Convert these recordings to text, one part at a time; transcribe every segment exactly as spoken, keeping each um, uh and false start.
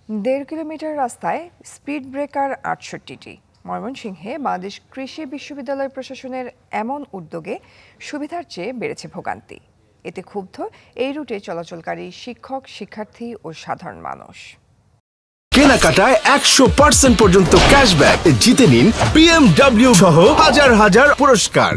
দেড় কিলোমিটার রাস্তায় speed breaker আটষট্টিটি। ময়মনসিংহে বাংলাদেশ কৃষি বিশ্ববিদ্যালয় প্রশাসনের এমন উদ্যোগে সুবিধার চেয়ে বেড়েছে ভোগান্তি। এতে ক্ষুব্ধ এই রুটে চলাচলকারী শিক্ষক, শিক্ষার্থী ও সাধারণ মানুষ। কেনাকাটায় একশো পার্সেন্ট পর্যন্ত ক্যাশব্যাক জিতে নিন বিএমডব্লিউ সহ হাজার হাজার পুরস্কার।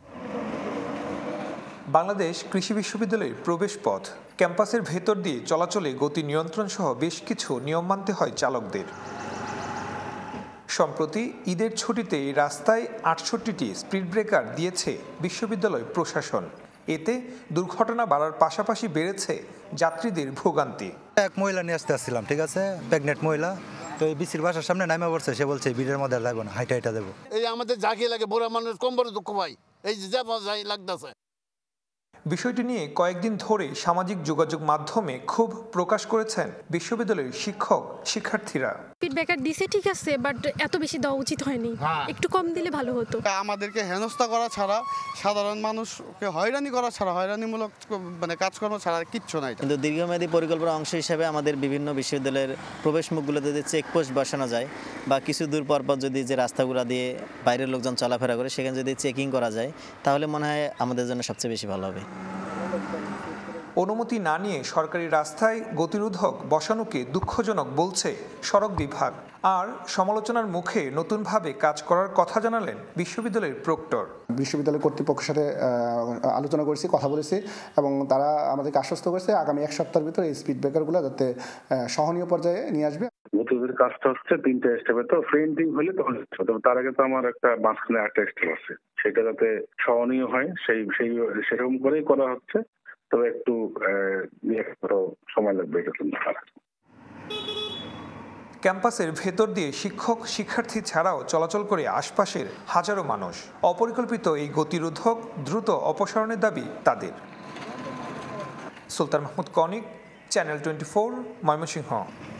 বাংলাদেশ কৃষি বিশ্ববিদ্যালয়ের প্রবেশ পথ ক্যাম্পাসের ভেতর দিয়ে চলাচলে গতি নিয়ন্ত্রণ সহ বেশ কিছু নিয়ম মানতে হয় চালকদের। সম্প্রতি ঈদের ছুটিতে রাস্তায় আটষট্টিটি স্পিড ব্রেকার দিয়েছে বিশ্ববিদ্যালয় প্রশাসন। এতে দুর্ঘটনা বাড়ার পাশাপাশি বেড়েছে যাত্রীদের ভোগান্তি। এক মহিলা নিয়ে আসতে আসছিলাম, ঠিক আছে, প্রেগনেন্ট মহিলা, তো এই বিসির বাসার সামনে নামে পড়ছে। সে বলছে ভিড়ের মধ্যে লাগবে না, হাইটা হাইটা দেবো। এই আমাদের জাগিয়ে লাগে, বড় মানুষ কম বড় দুঃখ পাই, এই যে যাই লাগতেছে। বিষয়টি নিয়ে কয়েকদিন ধরে সামাজিক যোগাযোগ মাধ্যমে ক্ষোভ প্রকাশ করেছেন বিশ্ববিদ্যালয়ের শিক্ষক, শিক্ষার্থীরা। স্পিড ব্রেকার দিছে ঠিক আছে, বাট এত বেশি দেওয়া উচিত হয়নি, একটু কম দিলে ভালো হতো। আমাদেরকে হেনস্থা করা ছাড়া, সাধারণ মানুষকে হয়রানি করা ছাড়া, হয়রানিমূলক মানে কাজকর্ম ছাড়া কিচ্ছু নাই। কিন্তু দীর্ঘমেয়াদী পরিকল্পনার অংশ হিসেবে আমাদের বিভিন্ন বিশ্ববিদ্যালয়ের প্রবেশ মুখগুলোতে যদি চেকপোস্ট বসানো যায় বা কিছু দূর পর পর যদি যে রাস্তাগুলো দিয়ে বাইরের লোকজন চলাফেরা করে সেখানে যদি চেকিং করা যায় তাহলে মনে হয় আমাদের জন্য সবচেয়ে বেশি ভালো হবে। অনুমতি না নিয়ে সরকারি রাস্তায় গতিরোধক বসানোকে দুঃখজনক বলছে সড়ক বিভাগ। আর সমালোচনার মুখে নতুনভাবে কাজ করার কথা জানালেন বিশ্ববিদ্যালয়ের প্রক্টর। বিশ্ববিদ্যালয় কর্তৃপক্ষের সাথে আলোচনা করেছি, কথা বলেছি এবং তারা আমাদেরকে আশ্বস্ত করেছে আগামী এক সপ্তাহের ভিতরে এই স্পিড ব্রেকারগুলো যাতে সহনীয় পর্যায়ে নিয়ে আসবে। গতিরোধের কাজটা হচ্ছে তিনটা স্টেপে, তো ফ্রেন্টিং হলে তখন তার আগে তো আমার একটা মাঝখানে একটা স্টেপ আছে, সেটা যাতে সহনীয় হয় সেই সেই সেরকম করেই করা হচ্ছে। তবে একটু সময় লাগবে এটা জন্য। ক্যাম্পাসের ভেতর দিয়ে শিক্ষক, শিক্ষার্থী ছাড়াও চলাচল করে আশপাশের হাজারো মানুষ। অপরিকল্পিত এই গতিরোধক দ্রুত অপসারণের দাবি তাদের। সুলতান মাহমুদ কনিক, চ্যানেল টোয়েন্টি ফোর, ময়মনসিংহ।